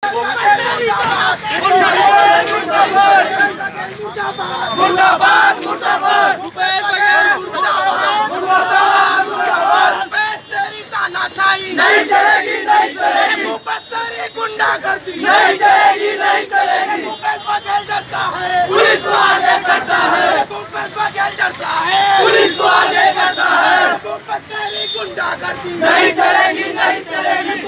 मुर्दाबाद मुर्दाबाद भूपेश बघेल मुर्दाबाद भूपेश तेरी तानाशाही नहीं चलेगी नहीं चलेगी। भूपेश तेरी गुंडागर्दी नहीं चलेगी नहीं चलेगी। भूपेश बघेल डरता है पुलिस को आगे करता है। भूपेश बघेल डरता है पुलिस को आगे करता है। भूपेश तेरी गुंडागर्दी नहीं चलेगी नहीं चलेगी।